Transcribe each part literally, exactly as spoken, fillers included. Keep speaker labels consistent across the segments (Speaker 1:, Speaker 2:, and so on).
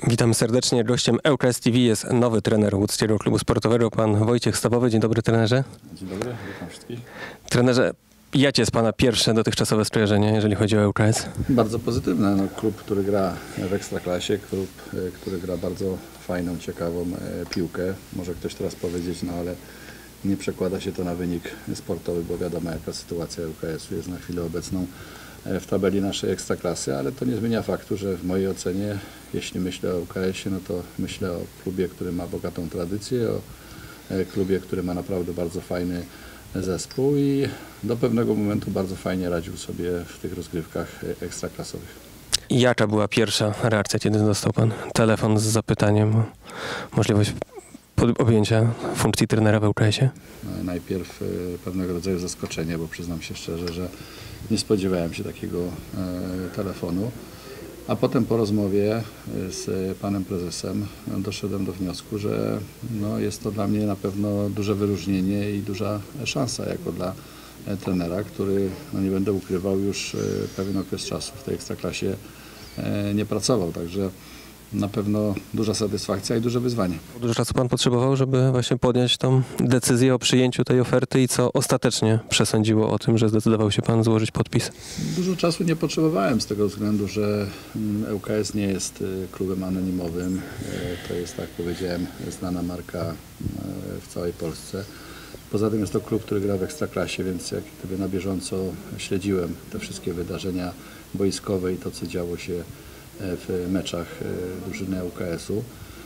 Speaker 1: Witamy serdecznie. Gościem ŁKS T V jest nowy trener Łódzkiego Klubu Sportowego, pan Wojciech Stawowy. Dzień dobry, trenerze.
Speaker 2: Dzień dobry, witam wszystkich.
Speaker 1: Trenerze, jakie jest pana pierwsze dotychczasowe skojarzenie, jeżeli chodzi o ŁKS?
Speaker 2: Bardzo pozytywne. No, klub, który gra w Ekstraklasie, klub, który gra bardzo fajną, ciekawą piłkę. Może ktoś teraz powiedzieć, no ale nie przekłada się to na wynik sportowy, bo wiadomo, jaka sytuacja ŁKS-u jest na chwilę obecną w tabeli naszej Ekstraklasy, ale to nie zmienia faktu, że w mojej ocenie, jeśli myślę o ŁKS-ie, no to myślę o klubie, który ma bogatą tradycję, o klubie, który ma naprawdę bardzo fajny zespół i do pewnego momentu bardzo fajnie radził sobie w tych rozgrywkach ekstraklasowych.
Speaker 1: I jaka była pierwsza reakcja, kiedy dostał pan telefon z zapytaniem o możliwość objęcia funkcji trenera w ŁKS-ie?
Speaker 2: Najpierw pewnego rodzaju zaskoczenie, bo przyznam się szczerze, że nie spodziewałem się takiego telefonu, a potem po rozmowie z panem prezesem doszedłem do wniosku, że no jest to dla mnie na pewno duże wyróżnienie i duża szansa jako dla trenera, który, no nie będę ukrywał, już pewien okres czasu w tej Ekstraklasie nie pracował, także na pewno duża satysfakcja i duże wyzwanie.
Speaker 1: Dużo czasu pan potrzebował, żeby właśnie podjąć tą decyzję o przyjęciu tej oferty i co ostatecznie przesądziło o tym, że zdecydował się pan złożyć podpis?
Speaker 2: Dużo czasu nie potrzebowałem z tego względu, że ŁKS nie jest klubem anonimowym. To jest, tak jak powiedziałem, znana marka w całej Polsce. Poza tym jest to klub, który gra w Ekstraklasie, więc jak gdyby na bieżąco śledziłem te wszystkie wydarzenia boiskowe i to, co działo się w meczach drużyny ŁKS-u.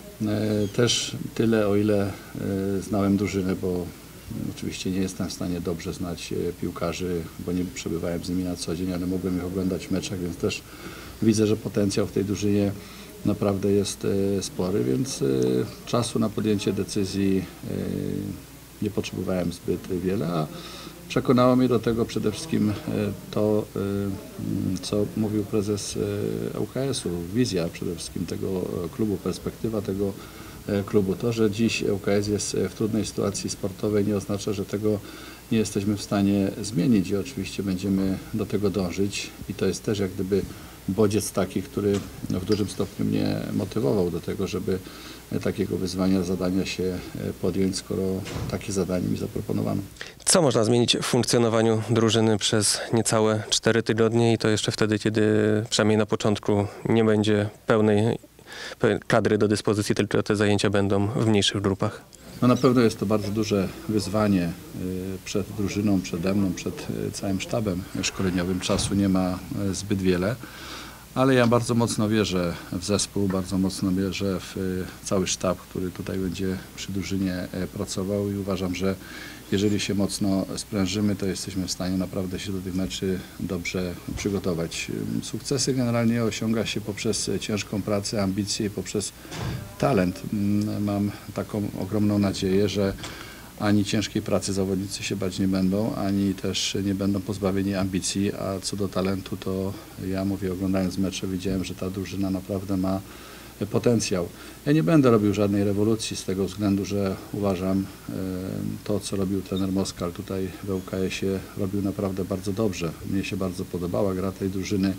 Speaker 2: Też tyle, o ile znałem drużynę, bo oczywiście nie jestem w stanie dobrze znać piłkarzy, bo nie przebywałem z nimi na co dzień, ale mogłem ich oglądać w meczach, więc też widzę, że potencjał w tej drużynie naprawdę jest spory, więc czasu na podjęcie decyzji nie potrzebowałem zbyt wiele, a przekonało mnie do tego przede wszystkim to, co mówił prezes ŁKS-u, wizja przede wszystkim tego klubu, perspektywa tego klubu. To, że dziś ŁKS jest w trudnej sytuacji sportowej, nie oznacza, że tego nie jesteśmy w stanie zmienić i oczywiście będziemy do tego dążyć i to jest też jak gdyby bodziec taki, który w dużym stopniu mnie motywował do tego, żeby takiego wyzwania, zadania się podjąć, skoro takie zadanie mi zaproponowano.
Speaker 1: Co można zmienić w funkcjonowaniu drużyny przez niecałe cztery tygodnie i to jeszcze wtedy, kiedy przynajmniej na początku nie będzie pełnej kadry do dyspozycji, tylko te zajęcia będą w mniejszych grupach?
Speaker 2: No na pewno jest to bardzo duże wyzwanie przed drużyną, przede mną, przed całym sztabem szkoleniowym. Czasu nie ma zbyt wiele, ale ja bardzo mocno wierzę w zespół, bardzo mocno wierzę w cały sztab, który tutaj będzie przy drużynie pracował i uważam, że jeżeli się mocno sprężymy, to jesteśmy w stanie naprawdę się do tych meczy dobrze przygotować. Sukcesy generalnie osiąga się poprzez ciężką pracę, ambicje i poprzez talent. Mam taką ogromną nadzieję, że ani ciężkiej pracy zawodnicy się bać nie będą, ani też nie będą pozbawieni ambicji, a co do talentu, to ja mówię, oglądając mecze, widziałem, że ta drużyna naprawdę ma potencjał. Ja nie będę robił żadnej rewolucji z tego względu, że uważam to, co robił trener Moskal tutaj w ŁKS-ie, robił naprawdę bardzo dobrze. Mnie się bardzo podobała gra tej drużyny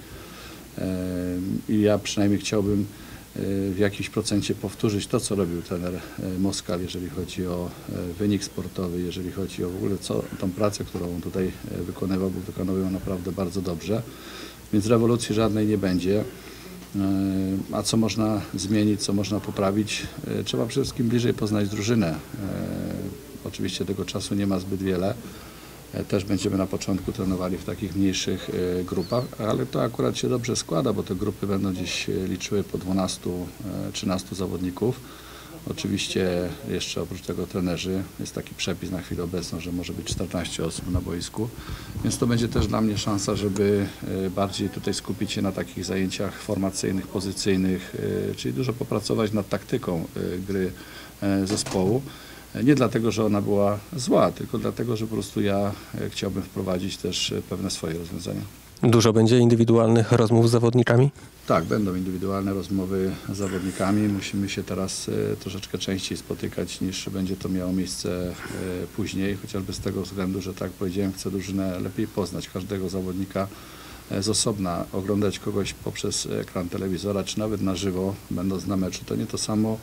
Speaker 2: i ja przynajmniej chciałbym w jakimś procencie powtórzyć to, co robił trener Moskal, jeżeli chodzi o wynik sportowy, jeżeli chodzi o w ogóle co, tą pracę, którą on tutaj wykonywał, bo wykonywał ją naprawdę bardzo dobrze. Więc rewolucji żadnej nie będzie. A co można zmienić, co można poprawić? Trzeba przede wszystkim bliżej poznać drużynę. Oczywiście tego czasu nie ma zbyt wiele. Też będziemy na początku trenowali w takich mniejszych grupach, ale to akurat się dobrze składa, bo te grupy będą dziś liczyły po dwunastu trzynastu zawodników. Oczywiście jeszcze oprócz tego trenerzy, jest taki przepis na chwilę obecną, że może być czternaście osób na boisku, więc to będzie też dla mnie szansa, żeby bardziej tutaj skupić się na takich zajęciach formacyjnych, pozycyjnych, czyli dużo popracować nad taktyką gry zespołu. Nie dlatego, że ona była zła, tylko dlatego, że po prostu ja chciałbym wprowadzić też pewne swoje rozwiązania.
Speaker 1: Dużo będzie indywidualnych rozmów z zawodnikami?
Speaker 2: Tak, będą indywidualne rozmowy z zawodnikami. Musimy się teraz troszeczkę częściej spotykać, niż będzie to miało miejsce później, chociażby z tego względu, że tak jak powiedziałem, chcę drużynę lepiej poznać, każdego zawodnika z osobna, oglądać kogoś poprzez ekran telewizora, czy nawet na żywo, będąc na meczu, to nie to samo,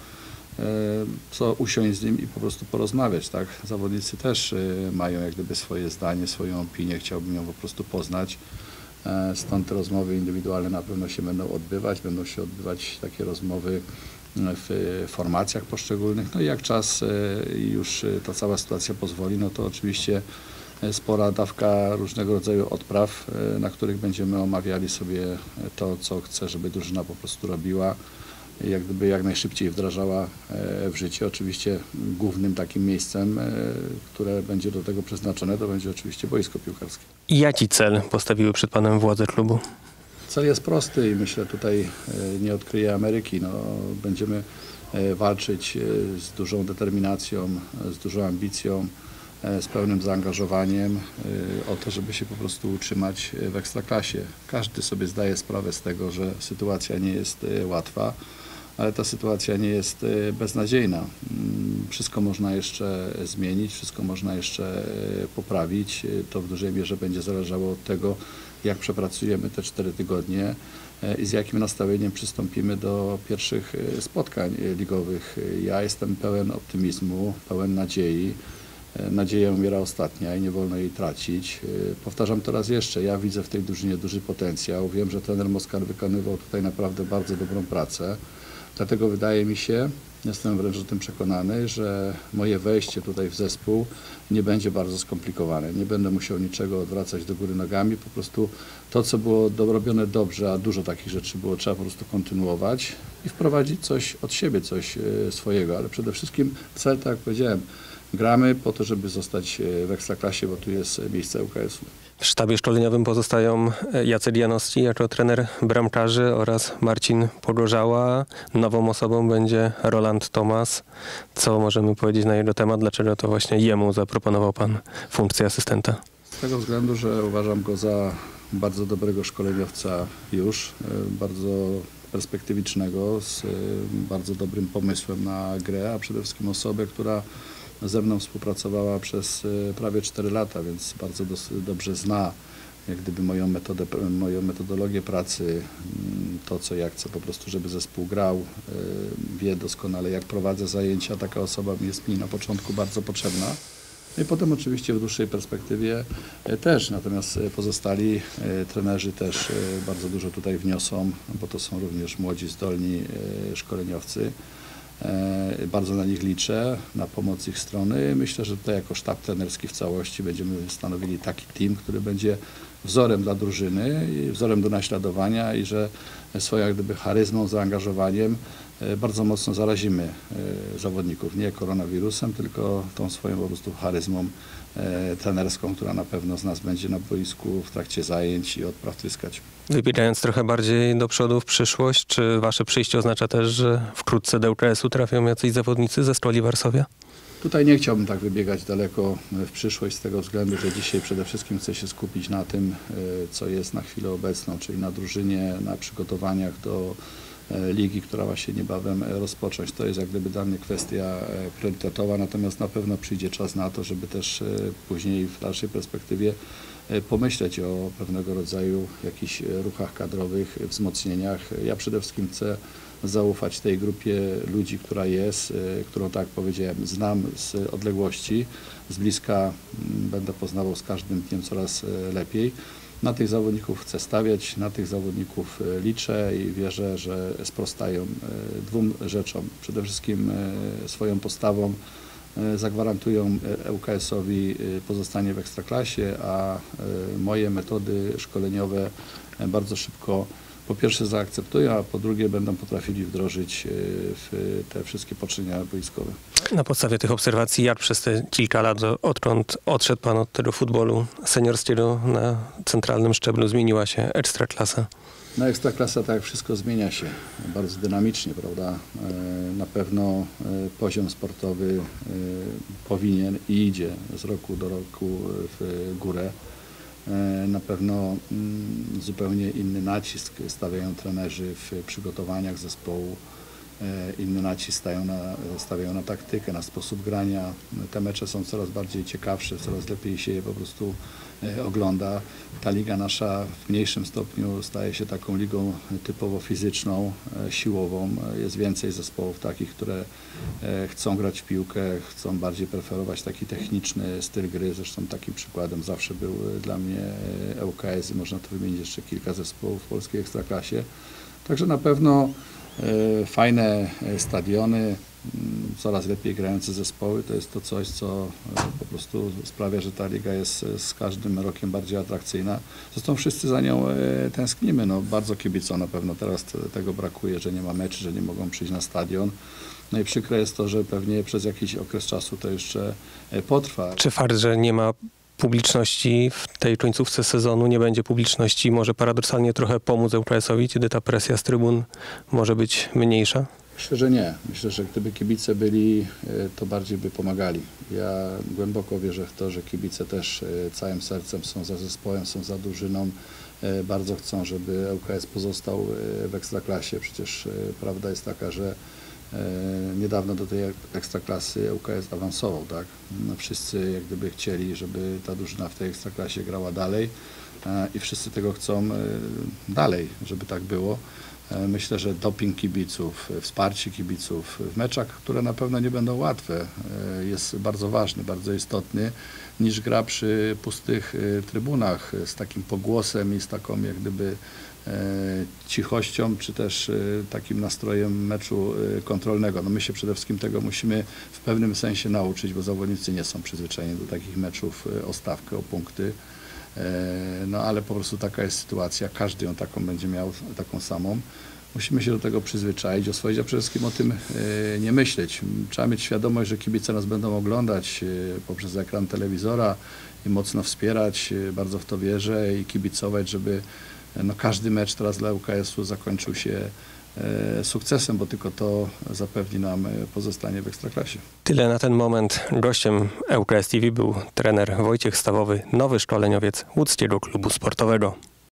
Speaker 2: co usiąść z nim i po prostu porozmawiać, tak? Zawodnicy też mają jak gdyby swoje zdanie, swoją opinię, chciałbym ją po prostu poznać. Stąd te rozmowy indywidualne na pewno się będą odbywać, będą się odbywać takie rozmowy w formacjach poszczególnych. No i jak czas i już ta cała sytuacja pozwoli, no to oczywiście spora dawka różnego rodzaju odpraw, na których będziemy omawiali sobie to, co chcę, żeby drużyna po prostu robiła, jak gdyby jak najszybciej wdrażała w życie. Oczywiście głównym takim miejscem, które będzie do tego przeznaczone, to będzie oczywiście boisko piłkarskie.
Speaker 1: I jaki cel postawiły przed panem władze klubu?
Speaker 2: Cel jest prosty i myślę tutaj nie odkryję Ameryki. No, będziemy walczyć z dużą determinacją, z dużą ambicją, z pełnym zaangażowaniem o to, żeby się po prostu utrzymać w Ekstraklasie. Każdy sobie zdaje sprawę z tego, że sytuacja nie jest łatwa, ale ta sytuacja nie jest beznadziejna. Wszystko można jeszcze zmienić, wszystko można jeszcze poprawić. To w dużej mierze będzie zależało od tego, jak przepracujemy te cztery tygodnie i z jakim nastawieniem przystąpimy do pierwszych spotkań ligowych. Ja jestem pełen optymizmu, pełen nadziei. Nadzieja umiera ostatnia i nie wolno jej tracić. Powtarzam to raz jeszcze, ja widzę w tej drużynie duży potencjał. Wiem, że trener Moskal wykonywał tutaj naprawdę bardzo dobrą pracę. Dlatego wydaje mi się, jestem wręcz o tym przekonany, że moje wejście tutaj w zespół nie będzie bardzo skomplikowane. Nie będę musiał niczego odwracać do góry nogami. Po prostu to, co było do, robione dobrze, a dużo takich rzeczy było, trzeba po prostu kontynuować i wprowadzić coś od siebie, coś e, swojego. Ale przede wszystkim cel, tak jak powiedziałem, gramy po to, żeby zostać w Ekstraklasie, bo tu jest miejsce U K S-u.
Speaker 1: W sztabie szkoleniowym pozostają Jacek Janowski jako trener bramkarzy oraz Marcin Pogorzała. Nową osobą będzie Roland Tomas. Co możemy powiedzieć na jego temat? Dlaczego to właśnie jemu zaproponował pan funkcję asystenta?
Speaker 2: Z tego względu, że uważam go za bardzo dobrego szkoleniowca już, bardzo perspektywicznego, z bardzo dobrym pomysłem na grę, a przede wszystkim osobę, która ze mną współpracowała przez prawie cztery lata, więc bardzo dos- dobrze zna jak gdyby moją metodę, moją metodologię pracy, to co ja chcę po prostu, żeby zespół grał, wie doskonale jak prowadzę zajęcia, taka osoba jest mi na początku bardzo potrzebna. I potem oczywiście w dłuższej perspektywie też, natomiast pozostali trenerzy też bardzo dużo tutaj wniosą, bo to są również młodzi, zdolni szkoleniowcy. Bardzo na nich liczę, na pomoc ich strony. Myślę, że tutaj jako sztab trenerski w całości będziemy stanowili taki team, który będzie wzorem dla drużyny, i wzorem do naśladowania i że swoją jak gdyby charyzmą, zaangażowaniem bardzo mocno zarazimy zawodników. Nie koronawirusem, tylko tą swoją po prostu charyzmą trenerską, która na pewno z nas będzie na boisku w trakcie zajęć i odpraw tryskać.
Speaker 1: Wybiegając trochę bardziej do przodu w przyszłość, czy wasze przyjście oznacza też, że wkrótce do U K S-u trafią jacyś zawodnicy ze Stoli Warszawia?
Speaker 2: Tutaj nie chciałbym tak wybiegać daleko w przyszłość z tego względu, że dzisiaj przede wszystkim chcę się skupić na tym, co jest na chwilę obecną, czyli na drużynie, na przygotowaniach do ligi, która właśnie niebawem rozpocząć. To jest jak gdyby dla mnie kwestia priorytetowa, natomiast na pewno przyjdzie czas na to, żeby też później w dalszej perspektywie pomyśleć o pewnego rodzaju jakichś ruchach kadrowych, wzmocnieniach. Ja przede wszystkim chcę zaufać tej grupie ludzi, która jest, którą, tak jak powiedziałem, znam z odległości, z bliska będę poznawał z każdym dniem coraz lepiej. Na tych zawodników chcę stawiać, na tych zawodników liczę i wierzę, że sprostają dwóm rzeczom. Przede wszystkim swoją postawą zagwarantują U K S-owi pozostanie w Ekstraklasie, a moje metody szkoleniowe bardzo szybko po pierwsze zaakceptują, a po drugie będą potrafili wdrożyć w te wszystkie poczynienia boiskowe.
Speaker 1: Na podstawie tych obserwacji, jak przez te kilka lat, odkąd odszedł pan od tego futbolu seniorskiego na centralnym szczeblu, zmieniła się Ekstraklasa?
Speaker 2: No Ekstraklasa, tak jak wszystko, zmienia się bardzo dynamicznie, prawda? Na pewno poziom sportowy powinien i idzie z roku do roku w górę. Na pewno zupełnie inny nacisk stawiają trenerzy w przygotowaniach zespołu. inny nacisk stają na, stawiają na taktykę, na sposób grania. Te mecze są coraz bardziej ciekawsze, coraz lepiej się je po prostu ogląda. Ta liga nasza w mniejszym stopniu staje się taką ligą typowo fizyczną, siłową. Jest więcej zespołów takich, które chcą grać w piłkę, chcą bardziej preferować taki techniczny styl gry. Zresztą takim przykładem zawsze był dla mnie L K S i można tu wymienić jeszcze kilka zespołów w polskiej ekstraklasie. Także na pewno fajne stadiony, coraz lepiej grające zespoły, to jest to coś, co po prostu sprawia, że ta liga jest z każdym rokiem bardziej atrakcyjna. Zresztą wszyscy za nią tęsknimy, no bardzo kibicom na pewno teraz tego brakuje, że nie ma meczy, że nie mogą przyjść na stadion. No i przykre jest to, że pewnie przez jakiś okres czasu to jeszcze potrwa.
Speaker 1: Czy fakt, że nie ma publiczności w tej końcówce sezonu, nie będzie publiczności, może paradoksalnie trochę pomóc L K S-owi, kiedy ta presja z trybun może być mniejsza?
Speaker 2: Myślę, że nie. Myślę, że gdyby kibice byli, to bardziej by pomagali. Ja głęboko wierzę w to, że kibice też całym sercem są za zespołem, są za drużyną. Bardzo chcą, żeby L K S pozostał w Ekstraklasie. Przecież prawda jest taka, że niedawno do tej Ekstraklasy L K S awansował, tak? No wszyscy jak gdyby chcieli, żeby ta drużyna w tej Ekstraklasie grała dalej i wszyscy tego chcą dalej, żeby tak było. Myślę, że doping kibiców, wsparcie kibiców w meczach, które na pewno nie będą łatwe, jest bardzo ważny, bardzo istotny, niż gra przy pustych trybunach z takim pogłosem i z taką jak gdyby cichością, czy też takim nastrojem meczu kontrolnego. No my się przede wszystkim tego musimy w pewnym sensie nauczyć, bo zawodnicy nie są przyzwyczajeni do takich meczów o stawkę, o punkty. No ale po prostu taka jest sytuacja, każdy ją taką będzie miał, taką samą. Musimy się do tego przyzwyczaić, oswoić, a przede wszystkim o tym nie myśleć. Trzeba mieć świadomość, że kibice nas będą oglądać poprzez ekran telewizora i mocno wspierać, bardzo w to wierzę i kibicować, żeby no, każdy mecz teraz dla L K S-u zakończył się sukcesem, bo tylko to zapewni nam pozostanie w Ekstraklasie.
Speaker 1: Tyle na ten moment. Gościem L K S T V był trener Wojciech Stawowy, nowy szkoleniowiec łódzkiego klubu sportowego.